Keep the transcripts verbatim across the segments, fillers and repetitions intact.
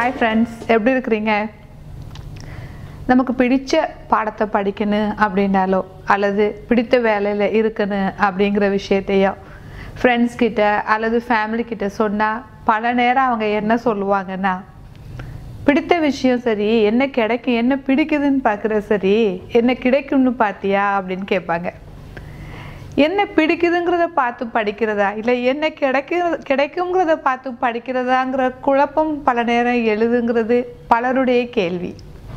Hi friends, எப்படி இருக்கீங்க? நமக்கு பிடிச்ச பாடத்தை படிக்கணும் அப்படினாலோ அல்லது பிடித்த வேலையில இருக்கணும் அப்படிங்கற விஷயத்தையோ friends கிட்ட அல்லது family கிட்ட சொன்னா பல நேரம் அவங்க என்ன சொல்லுவாங்கன்னா பிடித்த விஷயம் சரி என்ன கிடைக்கும் என்ன பிடிக்குதுன்னு பார்க்கற சரி என்ன கிடைக்கும்னு பாத்தியா அப்படினு கேட்பாங்க. என்ன பிடிக்குதுங்கறத பார்த்து படிக்கிறதா இல்ல என்ன கிடைக்கும் கிடைக்கும்ங்கறத பார்த்து படிக்கிறதாங்கற குழப்பம் பல நேரம் எழுதுங்கிறது பலருடைய கேள்வி.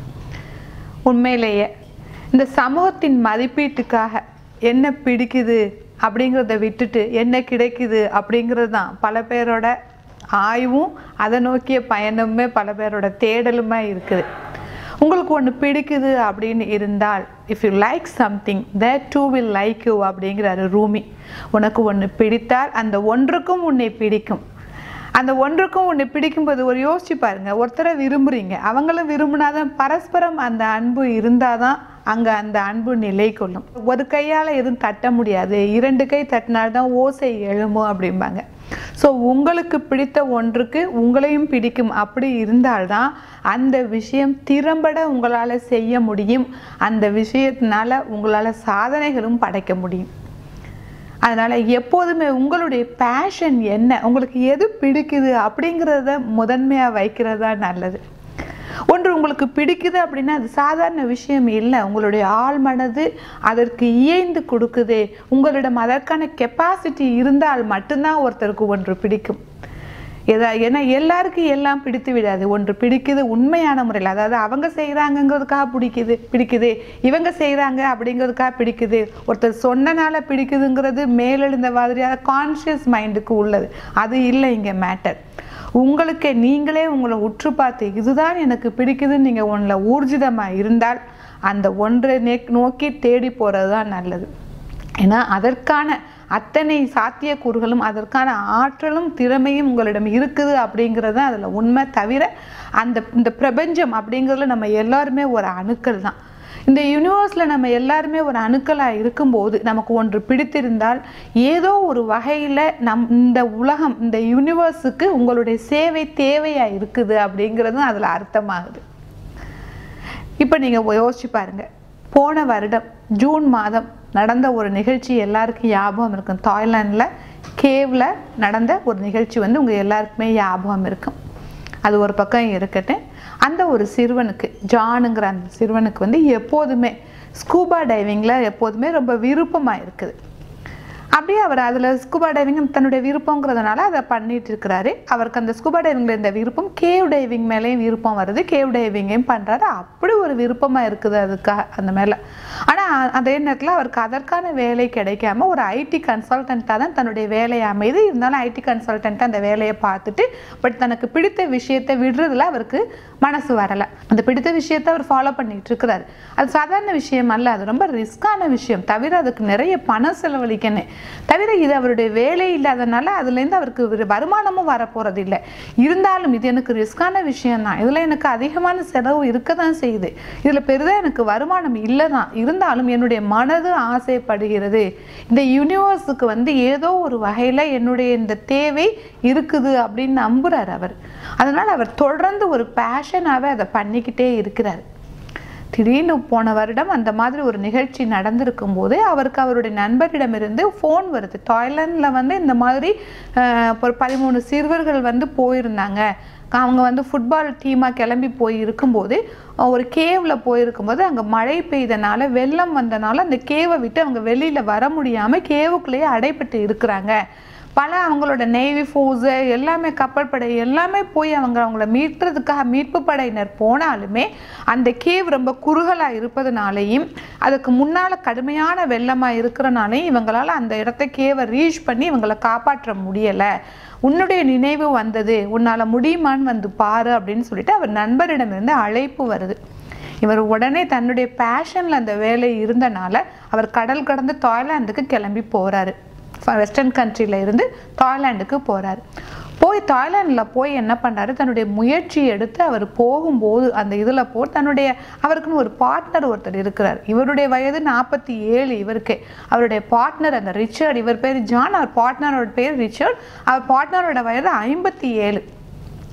உண்மையிலேயே இந்த சமூகத்தின் மதிப்பீட்டுக்காக என்ன பிடிக்குது அப்படிங்கறத விட்டுட்டு என்ன கிடைக்குது அப்படிங்கிறது தான் பல பேரோட ஆய்வும் அதை நோக்கிய பயணமே பல பேரோட தேடலுமா இருக்குது. உங்களுக்கு ஒன்று பிடிக்குது அப்படின்னு இருந்தால் if you like something that too will like you அப்படிங்கிறாரு ரூமி. உனக்கு ஒன்று பிடித்தால் அந்த ஒன்றுக்கும் உன்னை பிடிக்கும். அந்த ஒன்றுக்கும் உன்னை பிடிக்கும்போது ஒரு யோசிச்சு பாருங்க, ஒருத்தரை விரும்புறீங்க அவங்களும் விரும்பினாதான் பரஸ்பரம் அந்த அன்பு இருந்தாதான் அங்கே அந்த அன்பு நிலை கொள்ளும். ஒரு கையால் எதுவும் தட்ட முடியாது, இரண்டு கை தட்டினால்தான் ஓசை எழும்பும் அப்படிம்பாங்க. ஸோ உங்களுக்கு பிடித்த ஒன்றுக்கு உங்களையும் பிடிக்கும் அப்படி இருந்தால்தான் அந்த விஷயம் திறம்பட உங்களால் செய்ய முடியும். அந்த விஷயத்தினால உங்களால் சாதனைகளும் படைக்க முடியும். அதனால் எப்போதுமே உங்களுடைய பேஷன் என்ன, உங்களுக்கு எது பிடிக்குது அப்படிங்கிறத முதன்மையாக வைக்கிறது தான் நல்லது. ஒன்று உங்களுக்கு பிடிக்குது அப்படின்னா அது சாதாரண விஷயம் இல்லை. உங்களுடைய ஆள் மனது அதற்கு இயைந்து கொடுக்குது. உங்களிடம் அதற்கான கெப்பாசிட்டி இருந்தால் மட்டும்தான் ஒருத்தருக்கு ஒன்று பிடிக்கும். எதா ஏன்னா எல்லாருக்கும் எல்லாம் பிடித்து விடாது. ஒன்று பிடிக்குது உண்மையான முறையில், அதாவது அவங்க செய்கிறாங்கங்கிறதுக்காக பிடிக்குது பிடிக்குது இவங்க செய்கிறாங்க அப்படிங்கிறதுக்காக பிடிக்குது. ஒருத்தர் சொன்னனால பிடிக்குதுங்கிறது மேலெழுந்த மாதிரியாக கான்ஷியஸ் மைண்டுக்கு உள்ளது. அது இல்லை இங்கே மேட்டர். உங்களுக்கே நீங்களே உங்களை உற்று பார்த்து இதுதான் எனக்கு பிடிக்குதுன்னு நீங்கள் ஒன்றில் ஊர்ஜிதமாக இருந்தால் அந்த ஒன்றை நே நோக்கி தேடி போகிறது தான் நல்லது. ஏன்னா அதற்கான அத்தனை சாத்தியக்கூறுகளும் அதற்கான ஆற்றலும் திறமையும் உங்களிடம் இருக்குது அப்படிங்கிறது தான் அதில் உண்மை. தவிர அந்த இந்த பிரபஞ்சம் அப்படிங்கிறதுல நம்ம எல்லாருமே ஒரு அணுக்கள் தான். இந்த யூனிவர்ஸில் நம்ம எல்லாருமே ஒரு அணுக்களாக இருக்கும்போது நமக்கு ஒன்று பிடித்திருந்தால் ஏதோ ஒரு வகையில் நம் இந்த உலகம் இந்த யூனிவர்ஸுக்கு உங்களுடைய சேவை தேவையாக இருக்குது அப்படிங்கிறதும் அதில் அர்த்தமாகுது. இப்போ நீங்கள் யோசிச்சு பாருங்கள், போன வருடம் ஜூன் மாதம் நடந்த ஒரு நிகழ்ச்சி எல்லாருக்கும் ஞாபகம் இருக்கும். தாய்லாண்டில் கேவில் நடந்த ஒரு நிகழ்ச்சி வந்து உங்கள் எல்லாருக்குமே ஞாபகம் இருக்கும். அது ஒரு பக்கம் இருக்கட்டும், அந்த ஒரு சிறுவனுக்கு ஜானுங்கிற அந்த சிறுவனுக்கு வந்து எப்போதுமே ஸ்கூபா டைவிங்கில் எப்போதுமே ரொம்ப விருப்பமாக இருக்குது. அப்படியே அவர் அதில் ஸ்கூபா டைவிங் தன்னுடைய விருப்பங்கிறதுனால அதை பண்ணிட்டு இருக்கிறாரு. அவருக்கு அந்த ஸ்கூபா டைவிங்கில் இருந்த விருப்பம் கேவ் டைவிங் மேலேயும் விருப்பம் வருது, கேவ் டைவிங்கையும் பண்ணுறாரு. அப்படி ஒரு விருப்பமாக இருக்குது அதுக்காக அந்த மேலே. ஆனால் அதே நேரத்தில் அவருக்கு அதற்கான வேலை கிடைக்காம ஒரு ஐடி கன்சல்டண்ட்டாக தான் தன்னுடைய வேலையை அமைது. இருந்தாலும் ஐடி கன்சல்டண்ட்டாக அந்த வேலையை பார்த்துட்டு பட் தனக்கு பிடித்த விஷயத்தை விடுறதுல அவருக்கு மனசு வரலை. அந்த பிடித்த விஷயத்தை அவர் ஃபாலோ பண்ணிட்டு இருக்கிறாரு. அது சாதாரண விஷயம் அல்ல, அது ரொம்ப ரிஸ்கான விஷயம். தவிர அதுக்கு நிறைய பணம் செலவழிக்கணும். தவிர இது அவருடைய வேலை இல்லாதனால அதுலேருந்து அவருக்கு வருமானமும் வரப்போறது இல்லை. இருந்தாலும் இது எனக்கு ரிஸ்கான விஷயம் தான், இதில் எனக்கு அதிகமான செலவு இருக்க தான் செய்யுது, இதில் பெரிதாக எனக்கு வருமானம் இல்லை தான், இருந்தாலும் என்னுடைய மனது ஆசைப்படுகிறது. இந்த யூனிவர்ஸுக்கு வந்து ஏதோ ஒரு வகையில் என்னுடைய இந்த தேவை இருக்குது அப்படின்னு நம்புகிறார் அவர். அதனால் அவர் தொடர்ந்து ஒரு பேஷனாகவே அதை பண்ணிக்கிட்டே இருக்கிறார். திடீர்னு போன வருடம் அந்த மாதிரி ஒரு நிகழ்ச்சி நடந்திருக்கும் போது அவருக்கு அவருடைய நண்பரிடமிருந்து ஃபோன் வருது. தாய்லாண்டில் வந்து இந்த மாதிரி ஒரு பதிமூணு சிறுவர்கள் வந்து போயிருந்தாங்க. அவங்க வந்து ஃபுட்பால் டீமாக கிளம்பி போய் இருக்கும்போது ஒரு கேவில் போயிருக்கும்போது அங்கே மழை பெய்தனால வெள்ளம் வந்தனால அந்த கேவை விட்டு அவங்க வெளியில் வர முடியாமல் கேவுக்குள்ளேயே அடைப்பட்டு இருக்கிறாங்க. பல அவங்களோட நேவி ஃபோர்ஸு எல்லாமே கப்பல் படை எல்லாமே போய் அவங்க அவங்கள மீட்கிறதுக்காக மீட்பு படையினர் போனாலுமே அந்த கேவ் ரொம்ப குறுகலாக இருப்பதுனாலையும் அதுக்கு முன்னால் கடுமையான வெள்ளமாக இருக்கிறனாலையும் இவங்களால் அந்த இடத்த கேவை ரீச் பண்ணி இவங்களை காப்பாற்ற முடியலை. உன்னுடைய நினைவு வந்தது, உன்னால் முடியுமான்னு வந்து பாரு அப்படின்னு சொல்லிட்டு அவர் நண்பரிடமிருந்து அழைப்பு வருது. இவர் உடனே தன்னுடைய பேஷனில் அந்த வேலை இருந்தனால அவர் கடல் கடந்து தாய்லாந்துக்கு கிளம்பி போகிறாரு. வெஸ்டர்ன் கண்ட்ரியில் இருந்து தாய்லாண்டுக்கு போகிறாரு. போய் தாய்லாண்டில் போய் என்ன பண்ணுறாரு, தன்னுடைய முயற்சி எடுத்து அவர் போகும்போது அந்த இதில் போ தன்னுடைய அவருக்குன்னு ஒரு பார்ட்னர் ஒருத்தர் இருக்கிறார். இவருடைய வயது நாற்பத்தி ஏழு இவருக்கு. அவருடைய பார்ட்னர் அந்த ரிச்சர்ட், இவர் பேர் ஜான், அவர் பார்ட்னரோட பேர் ரிச்சர்ட். அவர் பார்ட்னரோட வயது ஐம்பத்தி ஏழு.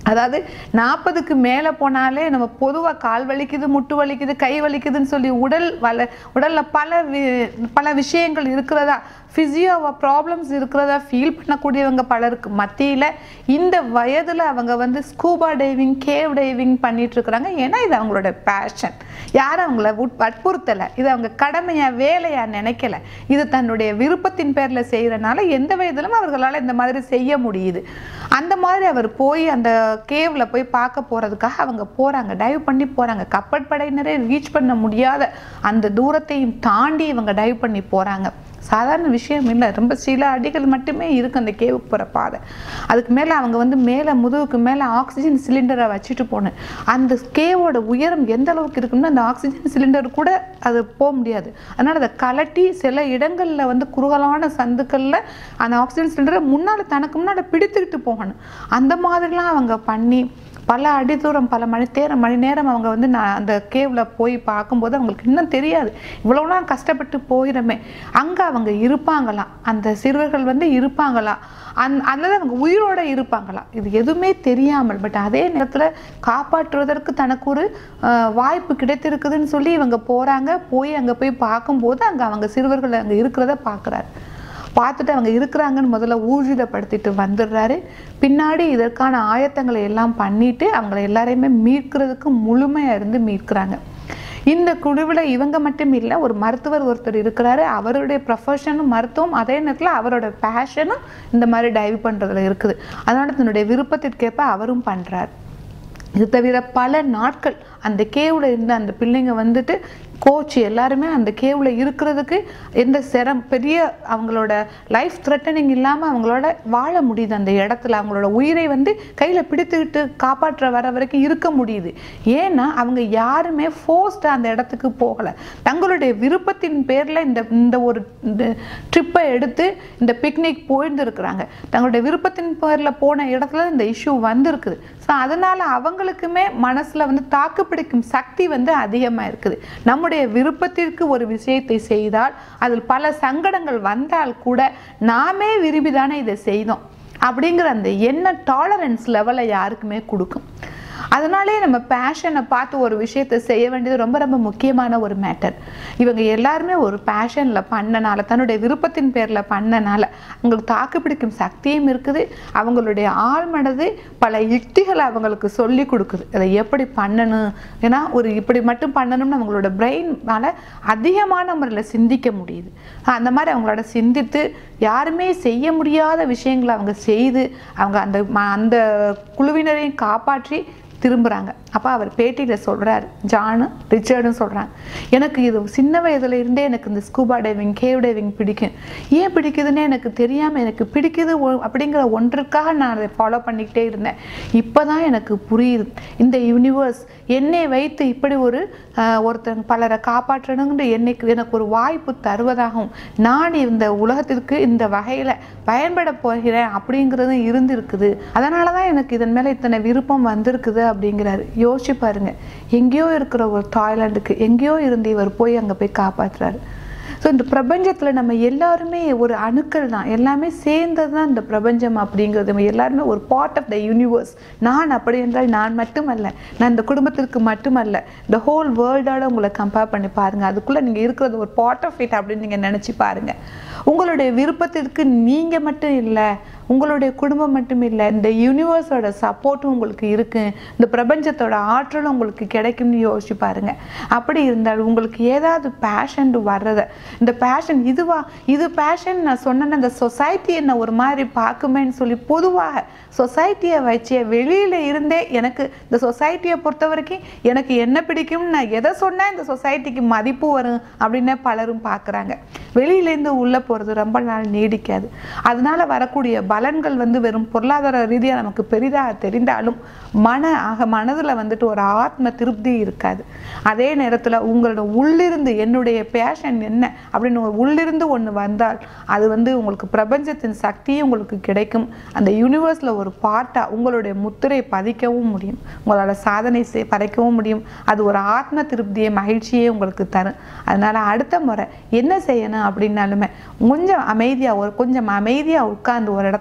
அதாவது நாற்பதுக்கு மேலே போனாலே நம்ம பொதுவாக கால் வலிக்குது, முட்டு வலிக்குது, கை வலிக்குதுன்னு சொல்லி உடல் வல உடலில் பல வி பல விஷயங்கள் இருக்கிறதா, ஃபிசியோ ப்ராப்ளம்ஸ் இருக்கிறதா ஃபீல் பண்ணக்கூடியவங்க பலருக்கு மத்தியில் இந்த வயதில் அவங்க வந்து ஸ்கூபா டைவிங், கேவ் டைவிங் பண்ணிட்டு இருக்கிறாங்க. ஏன்னா இது அவங்களோட பேஷன். யாரும் அவங்கள வற்புறுத்தலை, இது அவங்க கடமையாக வேலையாக நினைக்கல, இது தன்னுடைய விருப்பத்தின் பேரில் செய்கிறனால எந்த வயதிலும் அவர்களால் இந்த மாதிரி செய்ய முடியுது. அந்த மாதிரி அவர் போய் அந்த கேவில் போய் பார்க்க போகிறதுக்காக அவங்க போகிறாங்க, டைவ் பண்ணி போகிறாங்க. கப்பற்படையினரே ரீச் பண்ண முடியாத அந்த தூரத்தையும் தாண்டி இவங்க டைவ் பண்ணி போகிறாங்க. சாதாரண விஷயம் இல்லை, ரொம்ப சில அடிகள் மட்டுமே இருக்குது அந்த கேவுக்கு போகிற பாதை. அதுக்கு மேலே அவங்க வந்து மேலே முதுகுக்கு மேலே ஆக்சிஜன் சிலிண்டரை வச்சுட்டு போனேன். அந்த கேவோட உயரம் எந்த அளவுக்கு இருக்குன்னா அந்த ஆக்சிஜன் சிலிண்டர் கூட அது போக முடியாது. அதனால் அதை கலட்டி சில இடங்களில் வந்து குறுகலான சந்துக்களில் அந்த ஆக்சிஜன் சிலிண்டரை முன்னால் தனக்கு முன்னால் பிடித்துக்கிட்டு போகணும். அந்த மாதிரிலாம் அவங்க பண்ணி பல அடி தூரம் பல மணி நேரம் மணி நேரம் அவங்க வந்து நான் அந்த கேவில் போய் பார்க்கும்போது அவங்களுக்கு இன்னும் தெரியாது இவ்வளோலாம் கஷ்டப்பட்டு போயிடமே, அங்கே அவங்க இருப்பாங்களாம், அந்த சிறுவர்கள் வந்து இருப்பாங்களா, அந் அல்லது அவங்க உயிரோடு இருப்பாங்களா, இது எதுவுமே தெரியாமல். பட் அதே நேரத்தில் காப்பாற்றுவதற்கு தனக்கு ஒரு வாய்ப்பு கிடைத்திருக்குதுன்னு சொல்லி இவங்க போகிறாங்க. போய் அங்கே போய் பார்க்கும்போது அங்கே அவங்க சிறுவர்கள் அங்கே இருக்கிறத பார்க்குறாரு. பார்த்துட்டு அவங்க இருக்கிறாங்கன்னு முதல்ல ஊர்ஜிதப்படுத்திட்டு வந்துடுறாரு. பின்னாடி இதற்கான ஆயத்தங்களை எல்லாம் பண்ணிட்டு அவங்கள எல்லாரையுமே மீட்கிறதுக்கு முழுமையாக இருந்து மீட்கிறாங்க. இந்த குழுவில் இவங்க மட்டும் இல்லை, ஒரு மருத்துவர் ஒருத்தர் இருக்கிறாரு. அவருடைய ப்ரொஃபஷனும் மருத்துவம், அதே நேரத்தில் அவரோட பேஷனும் இந்த மாதிரி டைவ் பண்ணுறதுல இருக்குது. அதனால தன்னுடைய விருப்பத்திற்கேற்ப அவரும் பண்ணுறார். இது தவிர பல நாட்கள் அந்த கேவில் இருந்த அந்த பிள்ளைங்க வந்துட்டு கோச் எல்லாருமே அந்த கேவில் இருக்கிறதுக்கு எந்த சிரம் பெரிய அவங்களோட லைஃப் த்ரெட்டனிங் இல்லாமல் அவங்களோட வாழ முடியுது. அந்த இடத்துல அவங்களோட உயிரை வந்து கையில் பிடித்துக்கிட்டு காப்பாற்ற வர வரைக்கும் இருக்க முடியுது. ஏன்னா அவங்க யாருமே ஃபோர்ஸ்டாக அந்த இடத்துக்கு போகலை, தங்களுடைய விருப்பத்தின் பேரில் இந்த இந்த ஒரு ட்ரிப்பை எடுத்து இந்த பிக்னிக் போயிருந்துருக்குறாங்க. தங்களுடைய விருப்பத்தின் பேரில் போன இடத்துல இந்த இஷ்யூ வந்திருக்குது. ஸோ அதனால் அவங்களுக்குமே மனசில் வந்து தாக்குப்பிடிக்கும் சக்தி வந்து அதிகமாக இருக்குது. நம்முடைய விருப்பத்திற்கு ஒரு விஷயத்தை செய்தால் அதில் பல சங்கடங்கள் வந்தால் கூட நாமே விரும்பிதானே இதை செய்தோம் அப்படிங்கிற அந்த என்ன டாலரன்ஸ் லெவலை யாருக்குமே கொடுக்கும். அதனாலே நம்ம பேஷனை பார்த்து ஒரு விஷயத்தை செய்ய வேண்டியது ரொம்ப ரொம்ப முக்கியமான ஒரு மேட்டர். இவங்க எல்லாருமே ஒரு பேஷனில் பண்ணனால, தன்னுடைய விருப்பத்தின் பேரில் பண்ணனால அவங்களுக்கு தாக்குப்பிடிக்கும் சக்தியும் இருக்குது. அவங்களுடைய ஆழ்மனது பல யுக்திகளை அவங்களுக்கு சொல்லி கொடுக்குது, அதை எப்படி பண்ணணும். ஏன்னா ஒரு இப்படி மட்டும் பண்ணணும்னு அவங்களோட பிரெயினால் அதிகமான முறையில் சிந்திக்க முடியுது. அந்த மாதிரி அவங்களோட சிந்தித்து யாருமே செய்ய முடியாத விஷயங்களை அவங்க செய்து அவங்க அந்த அந்த குழுவினரையும் காப்பாற்றி திரும்புகிறாங்க. அப்போ அவர் பேட்டியில் சொல்கிறார், ஜானு ரிச்சர்டும் சொல்கிறாங்க, எனக்கு இது சின்ன வயதுல இருந்தே எனக்கு இந்த ஸ்கூபா டைவிங், கேவ் டைவிங் பிடிக்கும். ஏன் பிடிக்குதுன்னு எனக்கு தெரியாமல் எனக்கு பிடிக்குது அப்படிங்கிற ஒன்றுக்காக நான் அதை ஃபாலோ பண்ணிக்கிட்டே இருந்தேன். இப்போ தான் எனக்கு புரியுது இந்த யூனிவர்ஸ் என்னை வைத்து இப்படி ஒரு ஒருத்தங்க பலரை காப்பாற்றணுங்கிற என்னைக்கு எனக்கு ஒரு வாய்ப்பு தருவதாகவும் நான் இந்த உலகத்திற்கு இந்த வகையில் பயன்பட போகிறேன் அப்படிங்கிறதும் இருந்திருக்குது. அதனால தான் எனக்கு இதன் மேலே இத்தனை விருப்பம் வந்திருக்குது அப்படிங்கிறாரு. யோசிச்சு பாருங்க, எங்கேயோ இருக்கிற ஒரு தாய்லாந்துக்கு எங்கேயோ இருந்து இவர் போய் அங்கே போய் காப்பாற்றுறாரு. ஸோ இந்த பிரபஞ்சத்தில் நம்ம எல்லாருமே ஒரு அணுக்கள் தான், எல்லாமே சேர்ந்தது தான் இந்த பிரபஞ்சம் அப்படிங்கிறது. நம்ம எல்லாருமே ஒரு பார்ட் ஆஃப் த யூனிவர்ஸ். நான் அப்படி என்றால் நான் மட்டுமல்ல, நான் இந்த குடும்பத்திற்கு மட்டுமல்ல, இந்த ஹோல் வேர்ல்டோட உங்களை கம்பேர் பண்ணி பாருங்கள். அதுக்குள்ளே நீங்கள் இருக்கிறது ஒரு பார்ட் ஆஃப் இட் அப்படின்னு நீங்கள் நினச்சி பாருங்கள். உங்களுடைய விருப்பத்திற்கு நீங்கள் மட்டும் இல்லை, உங்களுடைய குடும்பம் மட்டும் இல்லை, இந்த யூனிவர்ஸோட சப்போர்ட்டும் உங்களுக்கு இருக்குது, இந்த பிரபஞ்சத்தோட ஆற்றலும் உங்களுக்கு கிடைக்கும்னு யோசிச்சு பாருங்க. அப்படி இருந்தால் உங்களுக்கு ஏதாவது பேஷன் வர்றதை, இந்த பேஷன் இதுவா இது பேஷன் நான் சொன்னேன், இந்த சொசைட்டி என்ன ஒரு மாதிரி பார்க்குமேன்னு சொல்லி பொதுவாக சொசைட்டியை வச்சு வெளியில் இருந்தே எனக்கு இந்த சொசைட்டியை பொறுத்த வரைக்கும் எனக்கு என்ன பிடிக்கும்னு நான் எதை சொன்னால் இந்த சொசைட்டிக்கு மதிப்பு வரும் அப்படின்னு பலரும் பார்க்குறாங்க. வெளியிலேருந்து உள்ளே போகிறது ரொம்ப நாள் நீடிக்காது. அதனால வரக்கூடிய பலன்கள் வந்து வெறும் பொருளாதார ரீதியாக நமக்கு பெரிதாக தெரிந்தாலும் மன ஆக மனதில் வந்துட்டு ஒரு ஆத்ம திருப்தி இருக்காது. அதே நேரத்தில் உங்களோட உள்ளிருந்து என்னுடைய பேஷன் என்ன அப்படின்னு ஒரு உள்ளிருந்து ஒன்று வந்தால் அது வந்து உங்களுக்கு பிரபஞ்சத்தின் சக்தியும் உங்களுக்கு கிடைக்கும். அந்த யூனிவர்ஸில் ஒரு பார்ட்டாக உங்களுடைய முத்திரை பதிக்கவும் முடியும், உங்களோட சாதனை செய் பறைக்கவும் முடியும். அது ஒரு ஆத்ம திருப்தியை மகிழ்ச்சியே உங்களுக்கு தரும். அதனால் அடுத்த முறை என்ன செய்யணும் அப்படின்னாலுமே கொஞ்சம் அமைதியாக ஒரு கொஞ்சம் அமைதியாக உட்கார்ந்து ஒரு இடத்துல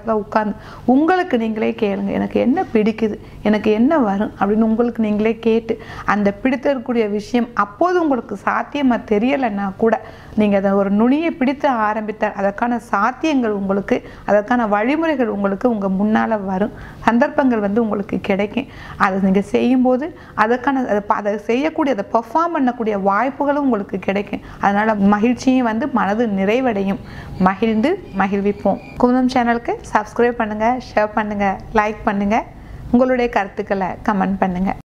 பக்கத்தில் உட்காந்து உங்களுக்கு நீங்களே கேளுங்க, எனக்கு என்ன பிடிக்குது, எனக்கு என்ன வரும் அப்படின்னு உங்களுக்கு நீங்களே கேட்டு அந்த பிடித்திருக்கக்கூடிய விஷயம் அப்போது உங்களுக்கு சாத்தியமாக தெரியலைன்னா கூட நீங்கள் அதை ஒரு நுனியை பிடித்து ஆரம்பித்தால் அதற்கான சாத்தியங்கள் உங்களுக்கு, அதற்கான வழிமுறைகள் உங்களுக்கு உங்கள் முன்னால் வரும், சந்தர்ப்பங்கள் வந்து உங்களுக்கு கிடைக்கும். அதை நீங்கள் செய்யும்போது அதற்கான அதை செய்யக்கூடிய அதை பெர்ஃபார்ம் பண்ணக்கூடிய வாய்ப்புகளும் உங்களுக்கு கிடைக்கும். அதனால் மகிழ்ச்சியும் வந்து மனது நிறைவடையும். மகிழ்ந்து மகிழ்விப்போம். குமுதம் சேனலுக்கு சப்ஸ்கிரைப் பண்ணுங்கள், ஷேர் பண்ணுங்கள், லைக் பண்ணுங்கள், உங்களுடைய கருத்துக்களை கமெண்ட் பண்ணுங்கள்.